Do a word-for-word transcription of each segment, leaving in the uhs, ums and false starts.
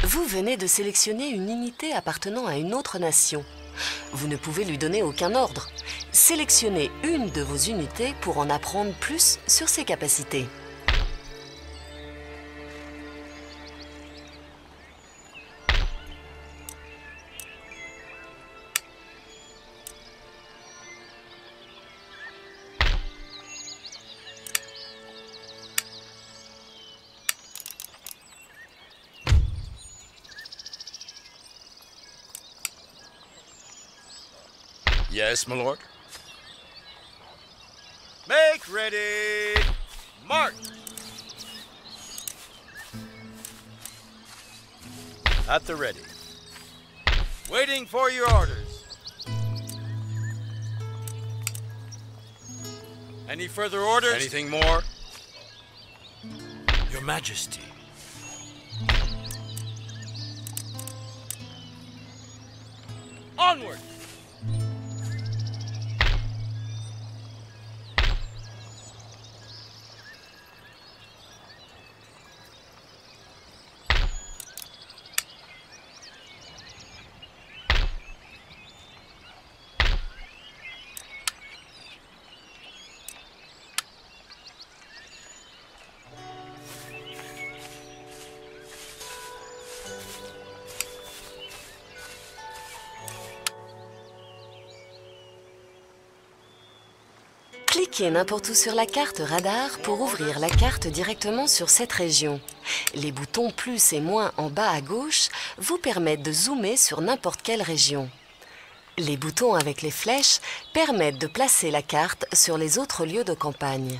Vous venez de sélectionner une unité appartenant à une autre nation. Vous ne pouvez lui donner aucun ordre. Sélectionnez une de vos unités pour en apprendre plus sur ses capacités. Yes, my lord. Make ready! March! At the ready. Waiting for your orders. Any further orders? Anything more? Your Majesty. Onward! Cliquez n'importe où sur la carte radar pour ouvrir la carte directement sur cette région. Les boutons plus et moins en bas à gauche vous permettent de zoomer sur n'importe quelle région. Les boutons avec les flèches permettent de placer la carte sur les autres lieux de campagne.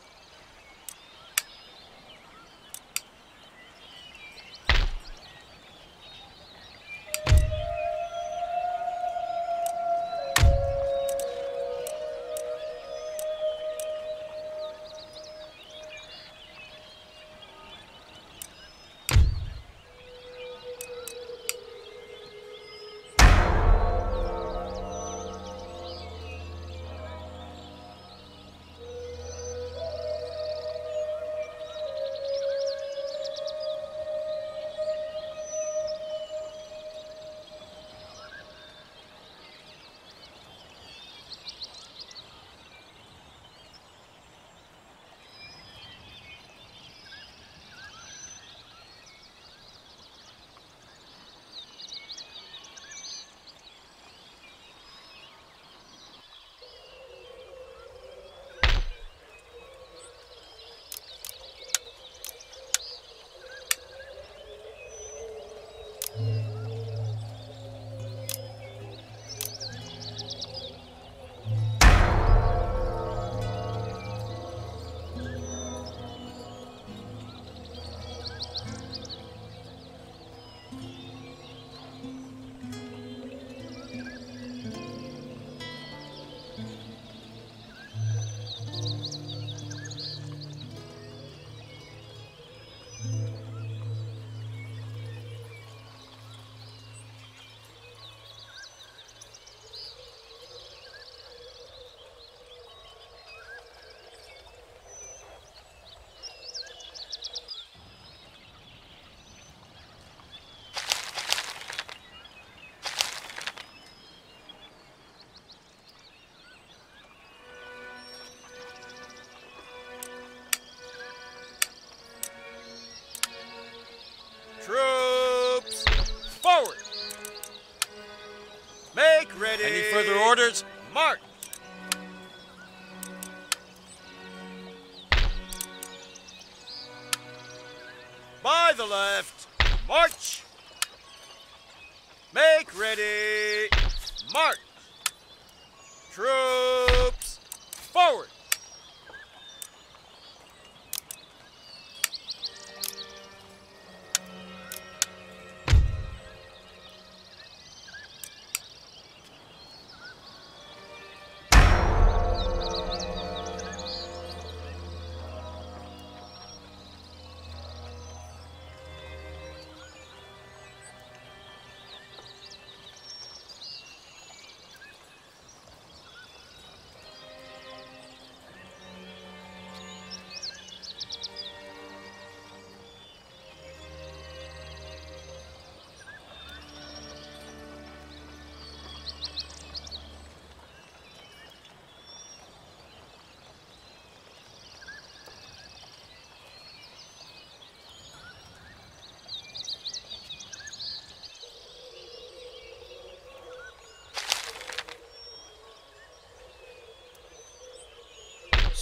Troops, forward! Make ready! Any further orders? March! By the left, march! Make ready! March! Troops, forward!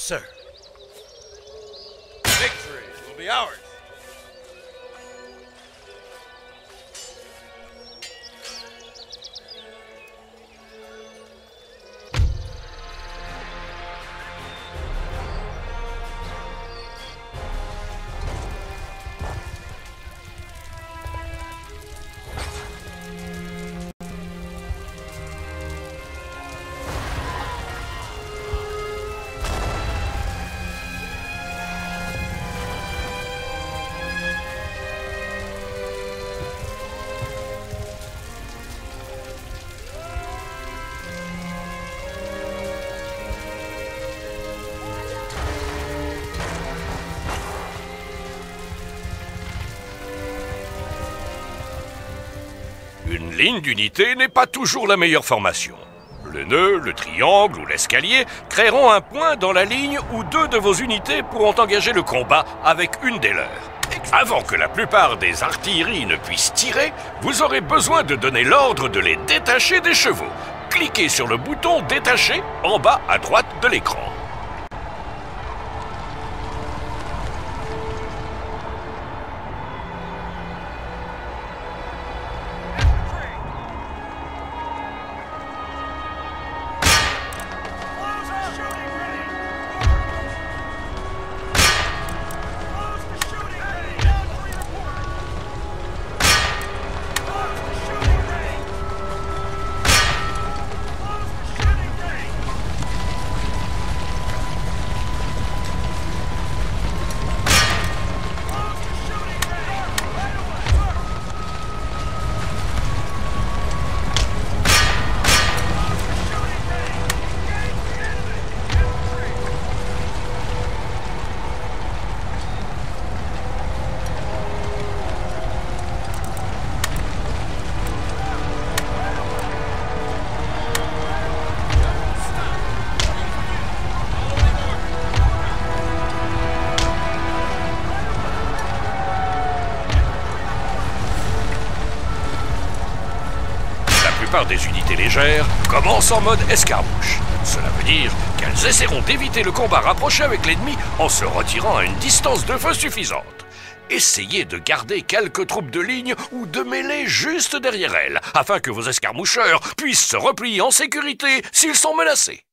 sir. Victory will be ours. Une ligne d'unité n'est pas toujours la meilleure formation. Le nœud, le triangle ou l'escalier créeront un point dans la ligne où deux de vos unités pourront engager le combat avec une des leurs. Avant que la plupart des artilleries ne puissent tirer, vous aurez besoin de donner l'ordre de les détacher des chevaux. Cliquez sur le bouton « Détacher » en bas à droite de l'écran. Des unités légères commencent en mode escarmouche. Cela veut dire qu'elles essaieront d'éviter le combat rapproché avec l'ennemi en se retirant à une distance de feu suffisante. Essayez de garder quelques troupes de ligne ou de mêlée juste derrière elles, afin que vos escarmoucheurs puissent se replier en sécurité s'ils sont menacés.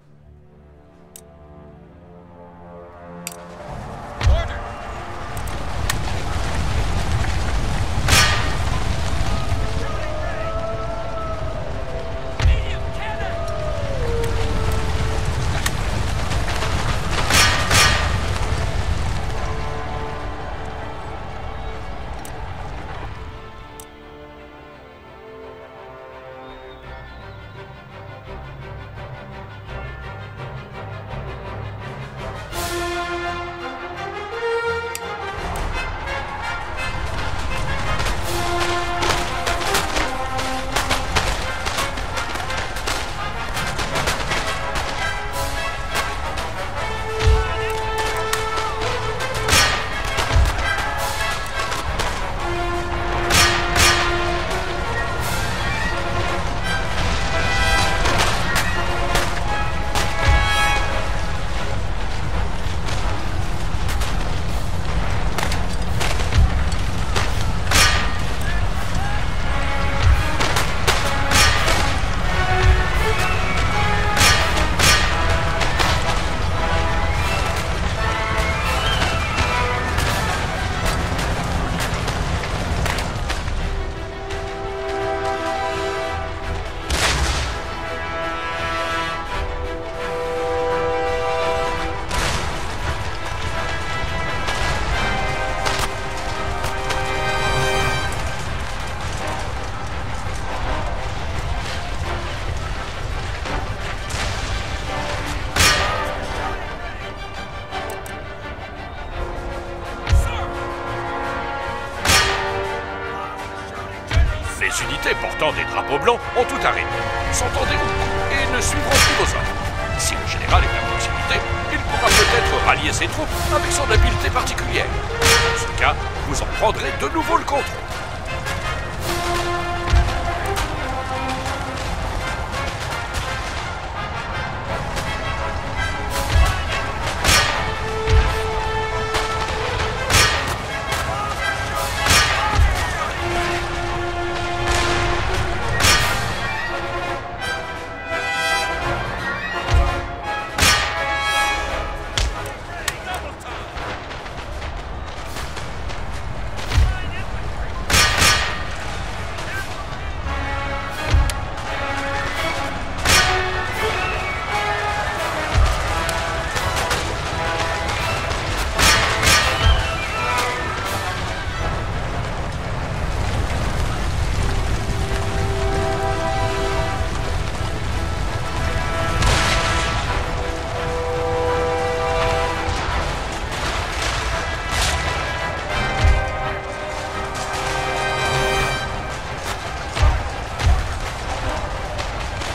Les unités portant des drapeaux blancs ont tout arrêté, sont en déroute et ne suivront plus vos ordres. Si le général est à proximité, il pourra peut-être rallier ses troupes avec son habileté particulière. Dans ce cas, vous en prendrez de nouveau le contrôle.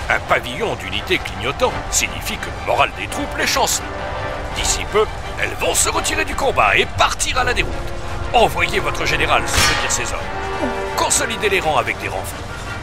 Un pavillon d'unité clignotant signifie que le moral des troupes est chanceux. D'ici peu, elles vont se retirer du combat et partir à la déroute. Envoyez votre général soutenir ses hommes. Consolidez les rangs avec des renforts.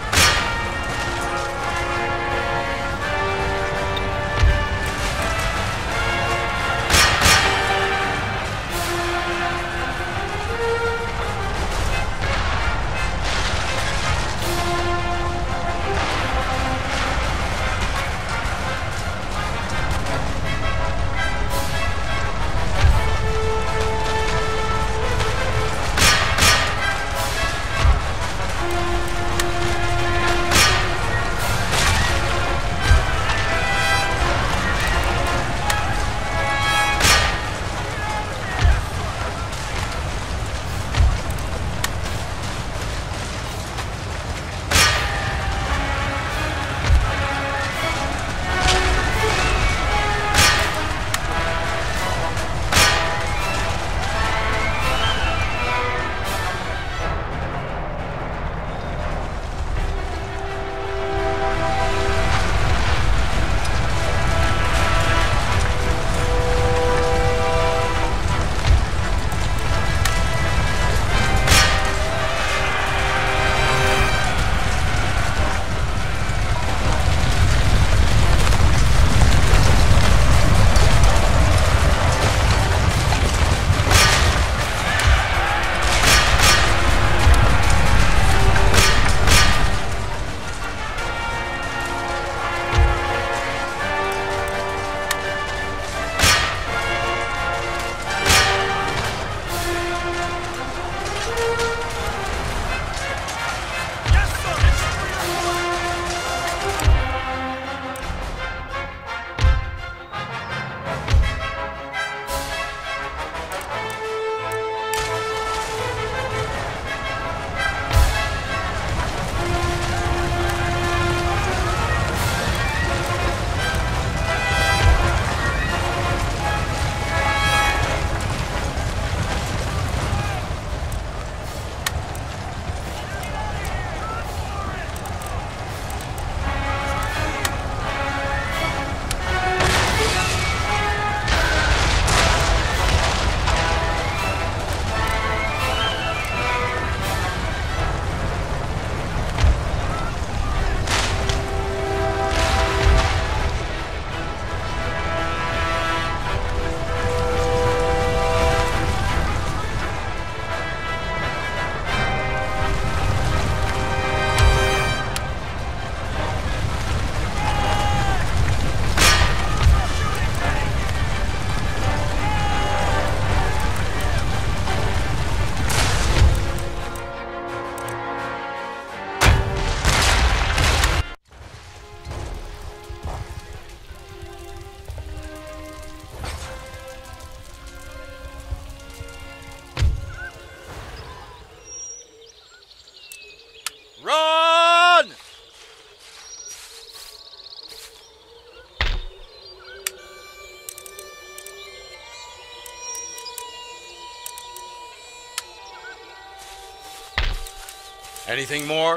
Anything more?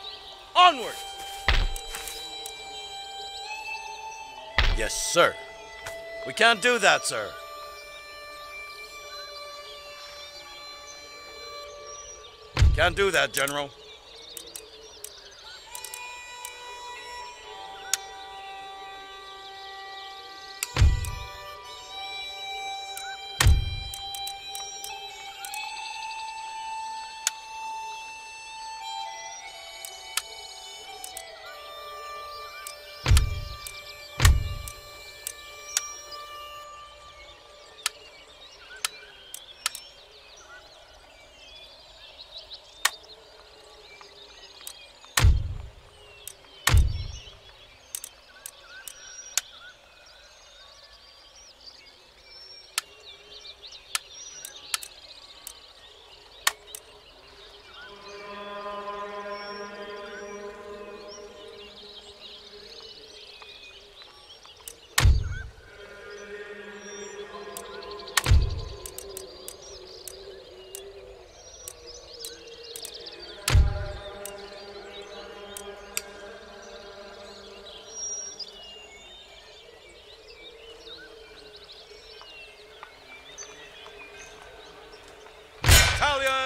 Onward! Yes, sir. We can't do that, sir. Can't do that, General.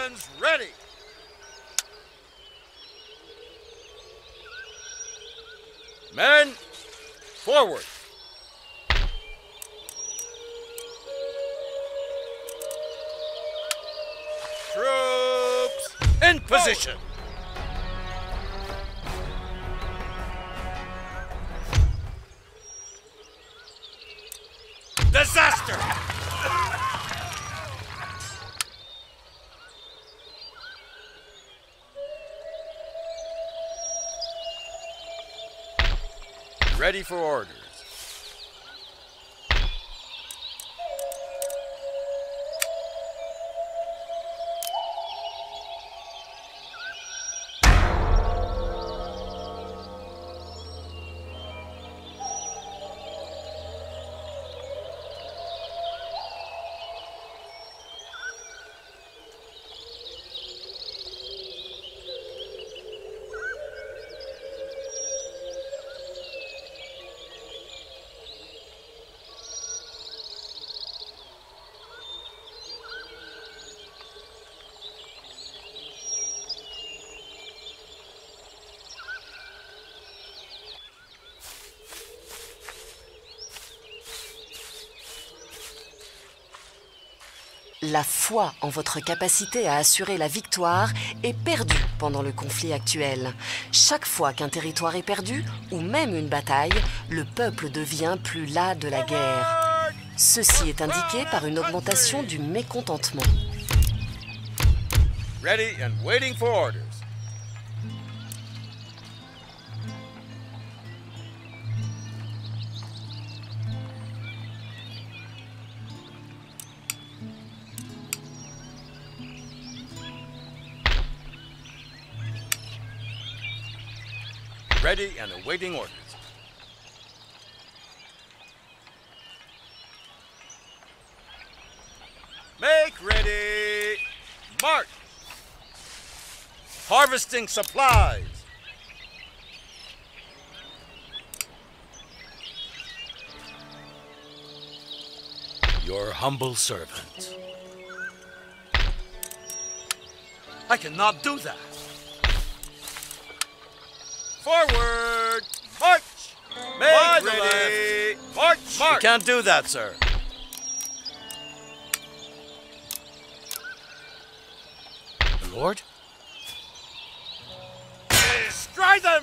Weapons ready! Men, forward! Troops, in position! Disaster! Ready for orders. La foi en votre capacité à assurer la victoire est perdue pendant le conflit actuel. Chaque fois qu'un territoire est perdu, ou même une bataille, le peuple devient plus las de la guerre. Ceci est indiqué par une augmentation du mécontentement. Ready and waiting for orders. Ready and awaiting orders. Make ready. March. Harvesting supplies. Your humble servant. I cannot do that. Forward! March! Make By ready! March! March! We can't do that, sir. My lord? Destroy them!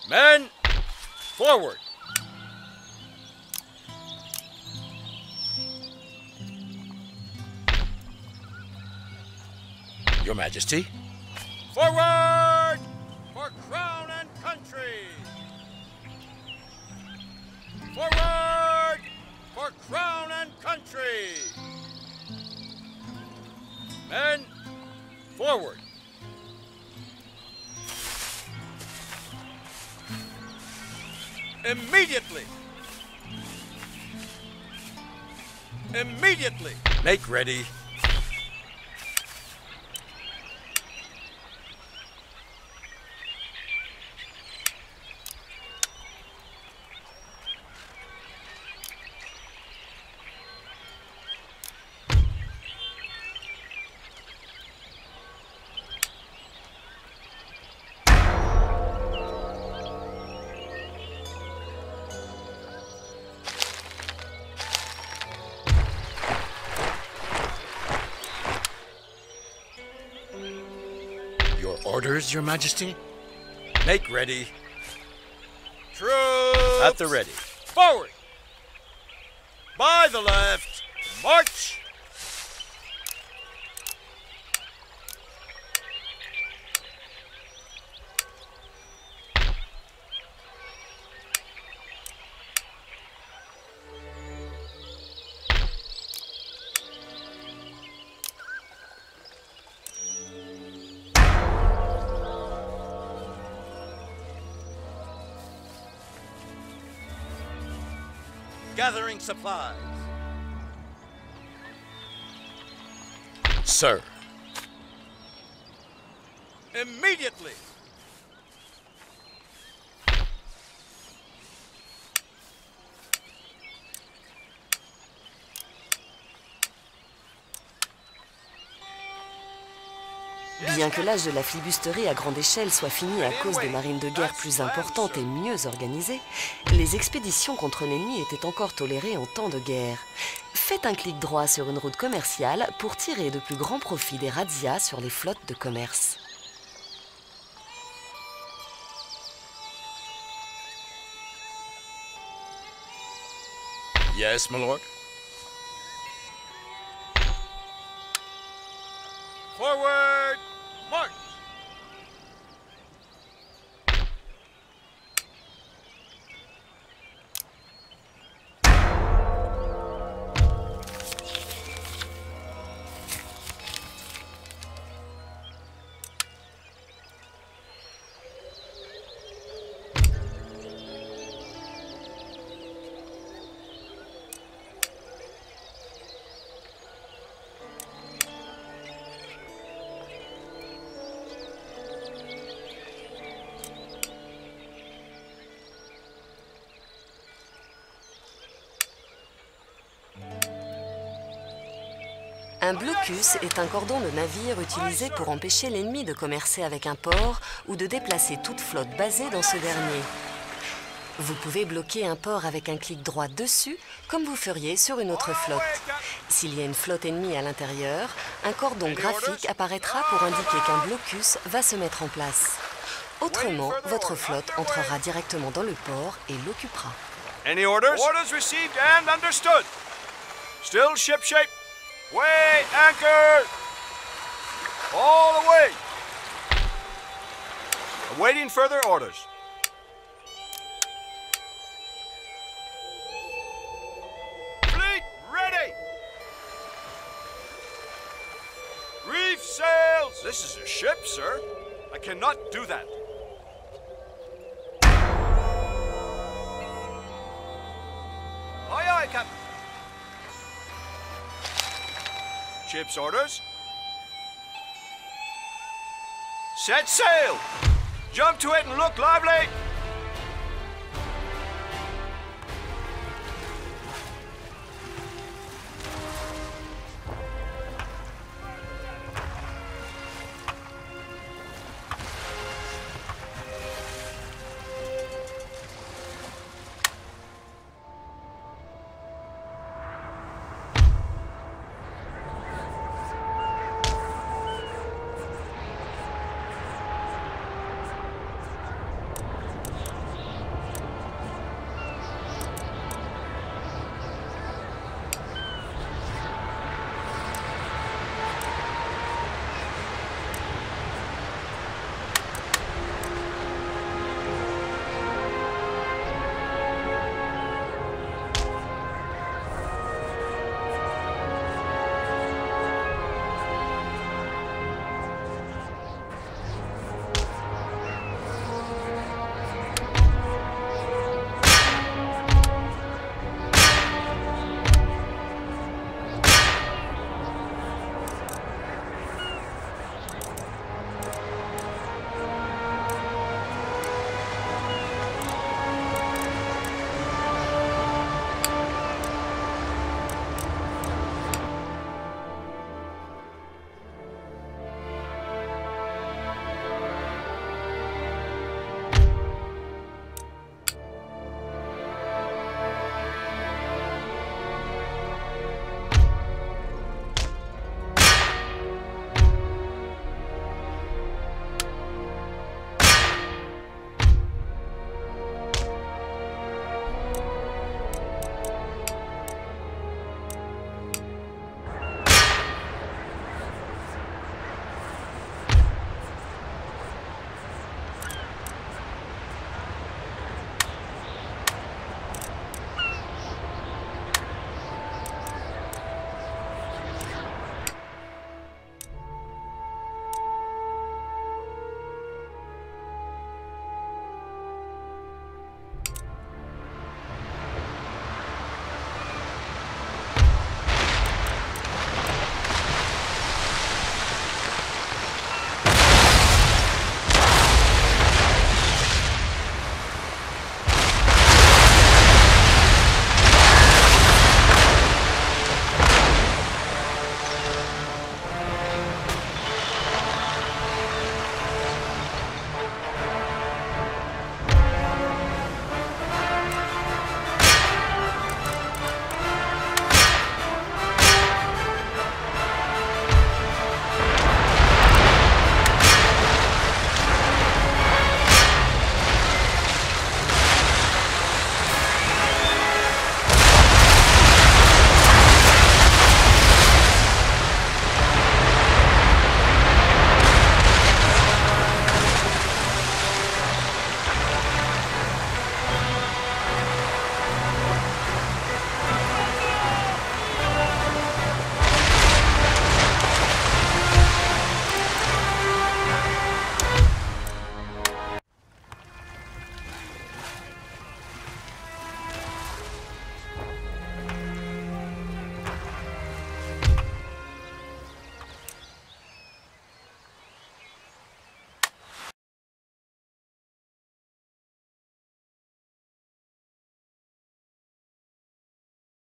Men, forward. Your Majesty. Forward for crown and country. Forward for crown and country. Men, forward. Immediately. Immediately. Make ready. Orders, Your Majesty? Make ready. Troops! At the ready. Forward! By the left, march! Gathering supplies. Sir. Immediately. Bien que l'âge de la flibusterie à grande échelle soit fini à cause des marines de guerre plus importantes et mieux organisées, les expéditions contre l'ennemi étaient encore tolérées en temps de guerre. Faites un clic droit sur une route commerciale pour tirer de plus grands profits des razzias sur les flottes de commerce. Yes, my lord. Forward, march! Un blocus est un cordon de navire utilisé pour empêcher l'ennemi de commercer avec un port ou de déplacer toute flotte basée dans ce dernier. Vous pouvez bloquer un port avec un clic droit dessus, comme vous feriez sur une autre flotte. S'il y a une flotte ennemie à l'intérieur, un cordon graphique apparaîtra pour indiquer qu'un blocus va se mettre en place. Autrement, votre flotte entrera directement dans le port et l'occupera. Any orders? Orders received and understood. Still ship shape. Way anchor! All away! Awaiting further orders. Fleet ready! Reef sails! This is a ship, sir. I cannot do that. Aye, aye, Captain. Ship's orders. Set sail! Jump to it and look lively!